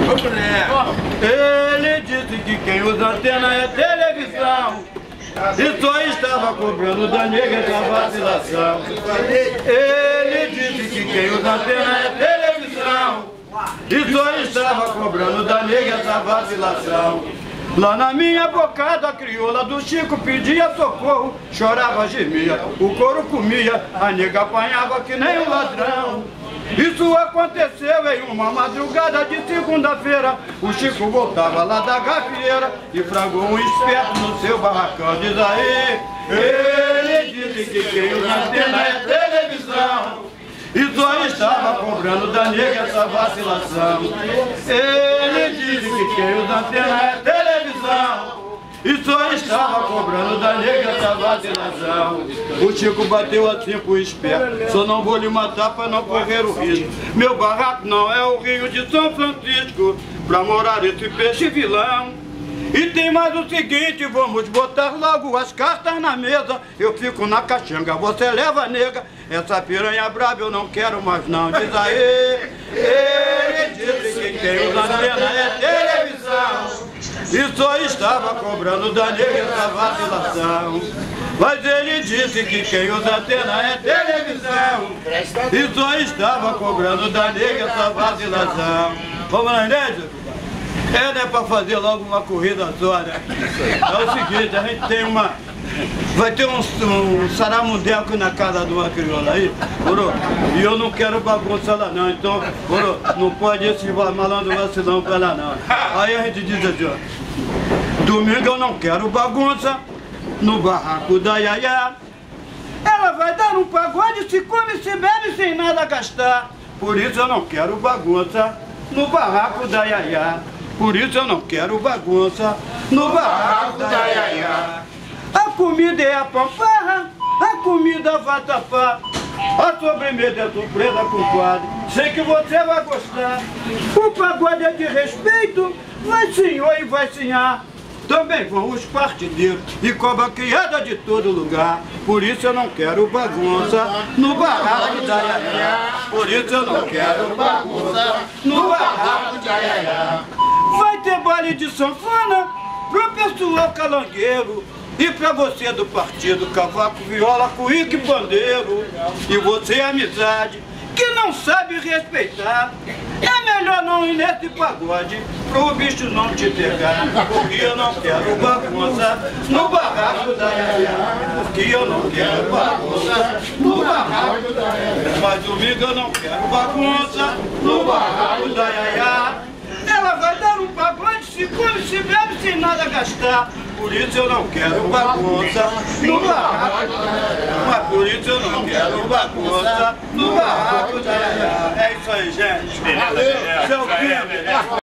Ele disse que quem usa antena é televisão e só estava cobrando da nega essa vacilação. Ele disse que quem usa antena é televisão e só estava cobrando da nega essa vacilação. Lá na minha bocada, a crioula do Chico pedia socorro, chorava, gemia, o couro comia, a nega apanhava que nem um ladrão. Isso aconteceu em uma madrugada de segunda-feira. O Chico voltava lá da gafieira e fragou um esperto no seu barracão. Diz aí, ele disse que quem usa antena é televisão e só estava cobrando da nega essa vacilação. Ele disse que quem usa antena é televisão e só estava cobrando da nega essa vacilação. O Chico bateu assim pro esperto: só não vou lhe matar pra não correr o risco. Meu barraco não é o Rio de São Francisco pra morar esse peixe vilão. E tem mais o seguinte, vamos botar logo as cartas na mesa. Eu fico na caxanga, você leva a nega. Essa piranha brava eu não quero mais não. Diz aí, ele disse que quem usa antena é televisão e só estava cobrando da nega essa vacilação. Mas ele disse que quem usa antena é televisão e só estava cobrando da nega essa vacilação. Vamos lá, Inês? É, né, pra fazer logo uma corrida só, né? É o seguinte, a gente tem uma... Vai ter um saramundeco na casa de uma crioula aí, moro? E eu não quero bagunça lá não, então, moro, não pode esse malandro vacilão pra lá não. Aí a gente diz assim, ó: domingo eu não quero bagunça no barraco da Yaya. Ela vai dar um pagode, se come, se bebe, sem nada gastar. Por isso eu não quero bagunça no barraco da Yaya. Por isso eu não quero bagunça no barraco da Yaya. A comida é a fanfarra, a comida vai tapar, a sobremesa é surpresa, compadre. Sei que você vai gostar. O pagode é de respeito, vai senhor e vai senhar. Também vão os partideiros e cobra criada de todo lugar. Por isso eu não quero bagunça no barraco da Yaya. Por isso eu não quero bagunça no barraco da Yaya. Vai ter baile de sanfona pro pessoal calangueiro e pra você do partido, cavaco, viola, cuíca e pandeiro. E você, amizade, que não sabe respeitar, é melhor não ir nesse pagode pro bicho não te pegar. Porque eu não quero bagunça no barraco da Yaya. Porque eu não quero bagunça no barraco da Yaya. Mas domingo eu não quero bagunça no barraco da Yaya. Ela vai dar um pagode, se come, se bebe, sem nada gastar. Por isso eu não quero bagunça no barraco da Yaya. Mas por isso eu não quero bagunça no barraco da Yaya. É isso aí, gente. Beleza, beleza. Seu filho.